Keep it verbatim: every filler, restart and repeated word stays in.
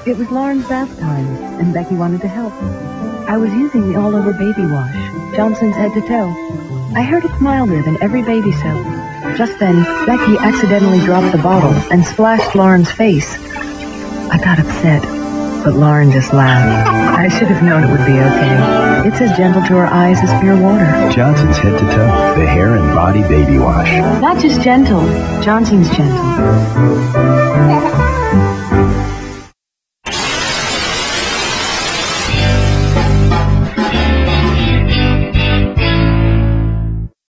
It was Lauren's bath time, and Becky wanted to help. I was using the all-over baby wash, Johnson's head to toe. I heard it's milder than every baby soap. Just then, Becky accidentally dropped the bottle and splashed Lauren's face. I got upset, but Lauren just laughed. I should have known it would be okay. It's as gentle to her eyes as pure water. Johnson's Head to Toe, the hair and body baby wash. Not just gentle, Johnson's gentle.